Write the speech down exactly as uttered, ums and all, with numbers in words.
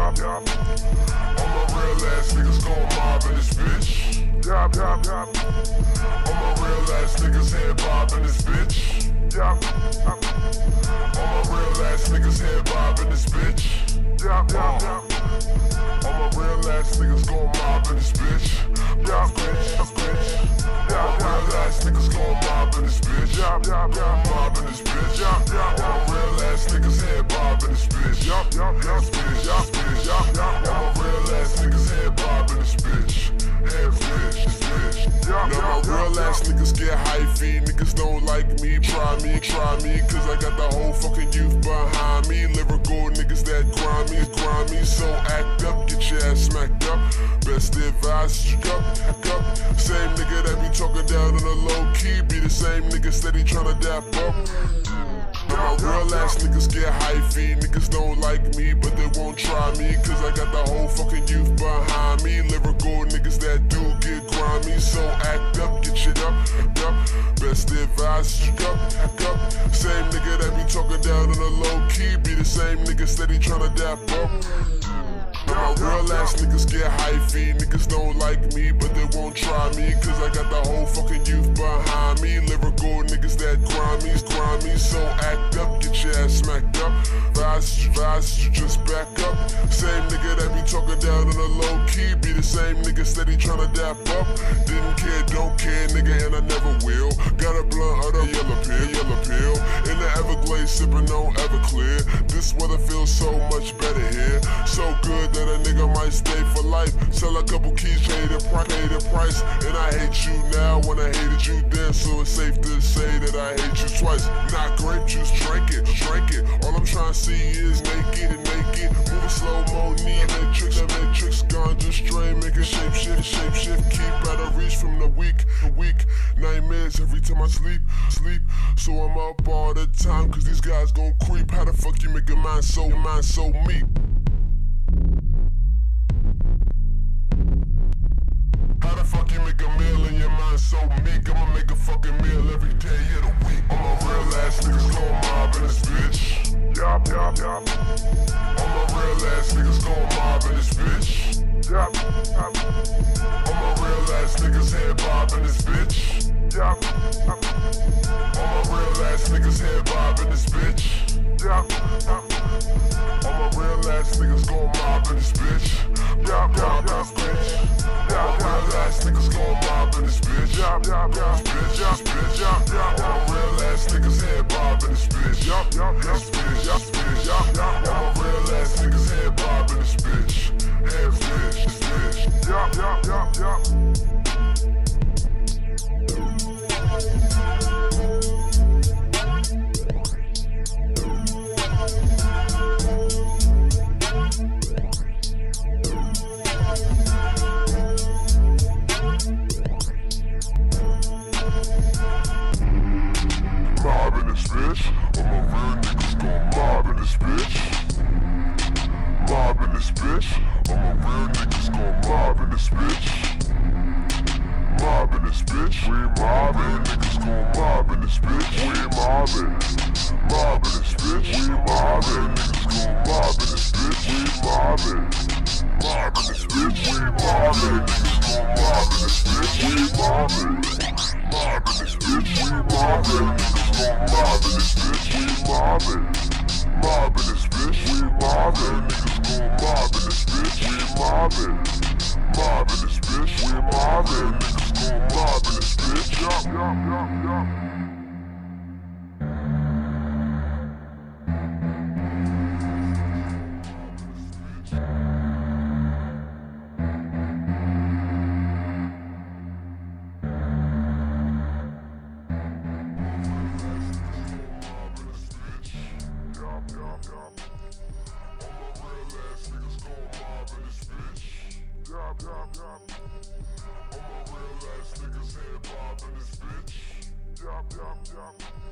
yup, yup. All my real ass niggas gon' mob in this bitch. Yup, yup, yup. All my real ass niggas head bob in this bitch. Yup, yup. All my real ass niggas head bob in this bitch. Yup, yup, yup. All my real ass niggas gon' mob in this bitch. Yup, bitch, yup, bitch. All my real ass niggas gon' mob in this bitch. Yup, yup, yup. Mob in this bitch. Yup, yup. All my real ass niggas head bob in this bitch. Yup, yup, yup, bitch, yup, bitch, yup, yup. All my real ass niggas head bob in this bitch. Head bitch, this bitch. Yup, now my real ass niggas get hyphy. Niggas don't like me. Try me, try me, cause I got the whole fucking youth behind me. Lyrical niggas that grind me, grind me. So act up, get your ass smacked up. Best advice, up, up. Same nigga that be talking down on the low key be the same nigga steady tryna dap up. Now my real ass niggas get hyphy. Niggas don't like me, but they won't try me, cause I got the whole fucking youth behind me. Lyrical niggas that do get grimy. So act up, get shit up, up. Best advice, up, up. Same nigga that be talking down on the low key be the same nigga steady tryna dap up. Now my real ass niggas get hyphy. Niggas don't like me, but they won't try me, cause I got the whole fucking youth behind me. Lyrical niggas that grimy, grimy. So act up, get your ass smacked up. Vice, vice, you just back up. Same nigga that be talking down on the low key be the same nigga steady tryna dap up. Didn't care, don't care, nigga, and I never will. Got a blunt of the yellow pill, yellow pill. In the Everglades, sippin' on Everclear. This weather feels so much better here. So good that a nigga might stay for life. Sell a couple keys, pay the price, pay the price. And I hate you now when I hated you then. So it's safe to say that I hate you twice. Not grape juice, drink it, drink it. All I'm trying to see is naked and naked. Moving slow mo, need matrix, that matrix. Ganja strain, make it shape shift, shape shift. Keep out of reach from the weak, the weak. Nightmares every time I sleep, sleep. So I'm up all the time, cause these guys gon' creep. How the fuck you make a mind so, mind so meek? How the fuck you make a meal in your mind so meek? I'ma make a fucking meal every day of the week. All my real ass niggas gon' mob in this bitch. Yup, yup, yup. All my real ass niggas gon' mob in this bitch. Yup, yup. All my real ass niggas head bob in this bitch. Yup, yup. All my real ass niggas head bob in this bitch. Yup, yup. All my real ass niggas gon' mob in this bitch. Yup, yup, yup, bitch. All my real ass niggas gon' mob in this bitch. Yup, yup, yup, bitch, yup, bitch, yup, yup. All my real ass niggas head bob in this bitch. Yup, yup, yup, bitch, yup, bitch, yup, yup. All my real ass niggas head bob in this bitch. Head bitch, this bitch. Yup, yup, yup, yup. Mob in this bitch. All my real niggas gon' mob in this bitch. Mob in this bitch. All my real niggas gon' mob in this bitch. Mob in this bitch. We mobbin'. Niggas gon' mob in this bitch. We mobbin'. Mob in this bitch. We mobbin'. Niggas gon' mob in this bitch. We mobbin'. Mob in this bitch. We mobbin'. Niggas gon' mob in this bitch. We mobbin'. Mob in this bitch. We mobbin'. Niggas gon' mob in this bitch. We mobbin'. Mob in this bitch. We mobbin'. Niggas gon' mob in this bitch. We mobbin'. Mob in this bitch. We mobbin'. Niggas gon' mob in this bitch. Yup, yup, yup, yup. Yup, yup, yup. All my real ass niggas head bob in this bitch. Yup, yup, yup.